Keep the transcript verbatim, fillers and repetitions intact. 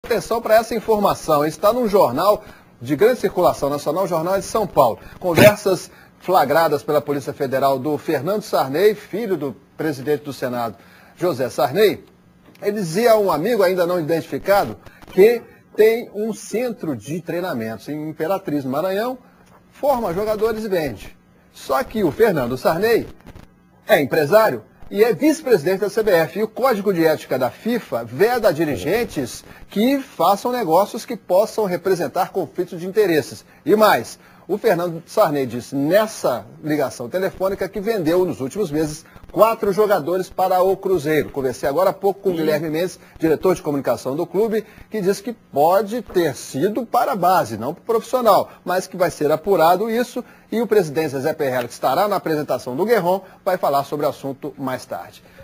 Atenção para essa informação, está num jornal de grande circulação nacional, Jornal de São Paulo. Conversas flagradas pela Polícia Federal do Fernando Sarney, filho do presidente do Senado, José Sarney. Ele dizia a um amigo ainda não identificado que tem um centro de treinamentos em Imperatriz, no Maranhão, forma jogadores e vende. Só que o Fernando Sarney é empresário e é vice-presidente da C B F. E o Código de Ética da FIFA veda dirigentes que façam negócios que possam representar conflitos de interesses. E mais, o Fernando Sarney disse nessa ligação telefônica que vendeu nos últimos meses quatro jogadores para o Cruzeiro. Conversei agora há pouco com o Guilherme Mendes, diretor de comunicação do clube, que disse que pode ter sido para a base, não para o profissional, mas que vai ser apurado isso e o presidente Zezé Perrella, que estará na apresentação do Guerron, vai falar sobre o assunto mais tarde.